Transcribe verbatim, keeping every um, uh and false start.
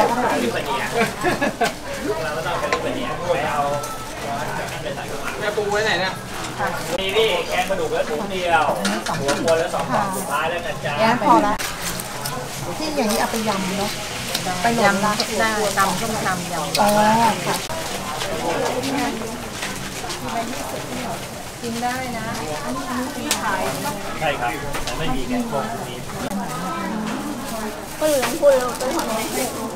ลิปเนียเราก็ต้องเป็นลิปเนียไปเอาแม่ปูไว้ไหนเนี่ยนี่นี่แกงกระดูกแล้วถุงเดียวหัวคนแล้วสองกล่องสุดท้ายแล้วนะจ๊ะแย่พอละที่อย่างนี้เอาไปยำเนาะไปยำได้ตำส้มตำยำอ๋อค่ะกินได้นะอันนี้ที่ขายใช่ครับแต่ไม่มีแกงส้มนี้ก็เหลืองพูดเราเป็นของ